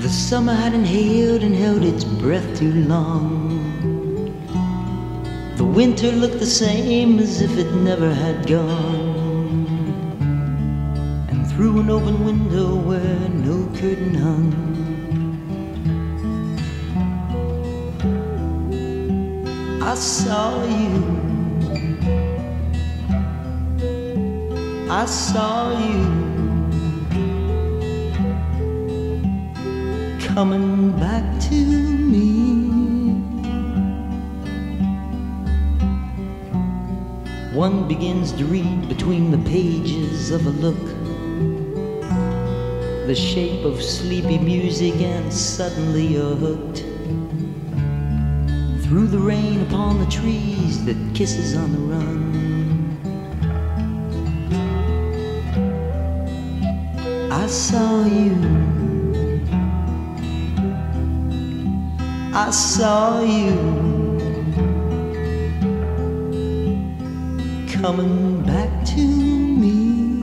The summer had inhaled and held its breath too long. The winter looked the same as if it never had gone. And through an open window where no curtain hung, I saw you, I saw you coming back to me. One begins to read between the pages of a look, the shape of sleepy music, and suddenly you're hooked. Through the rain upon the trees that kisses on the run, I saw you, I saw you coming back to me.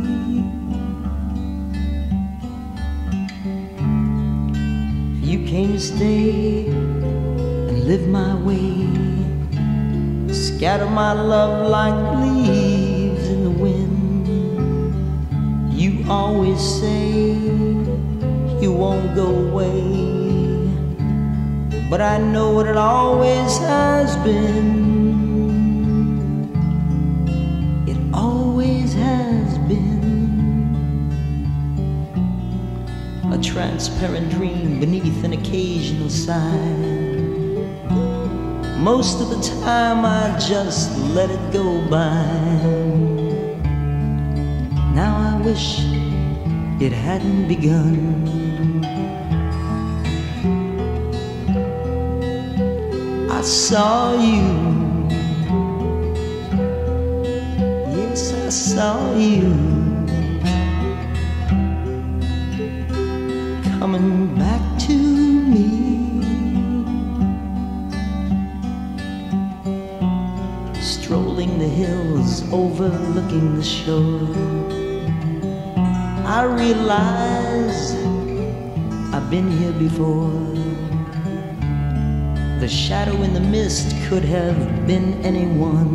You came to stay and live my way, scatter my love like leaves in the wind. You always say you won't go away, but I know what it always has been. It always has been a transparent dream beneath an occasional sigh. Most of the time I just let it go by. Now I wish it hadn't begun. I saw you, yes, I saw you coming back to me. Strolling the hills, overlooking the shore, I realize I've been here before. The shadow in the mist could have been anyone.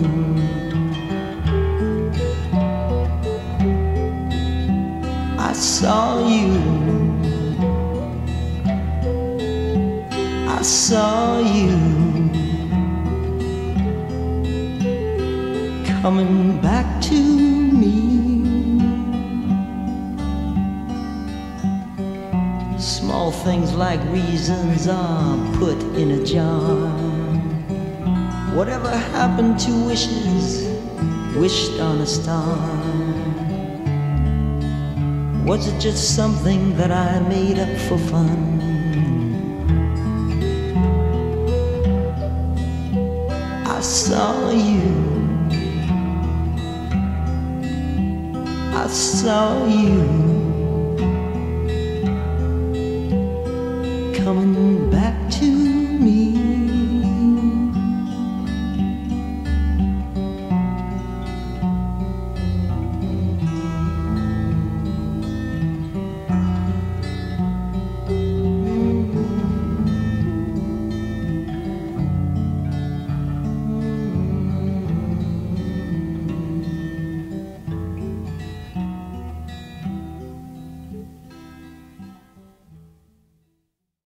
I saw you, I saw you coming back to me. Small things like reasons are put in a jar. Whatever happened to wishes wished on a star? Was it just something that I made up for fun? I saw you, I saw you coming back to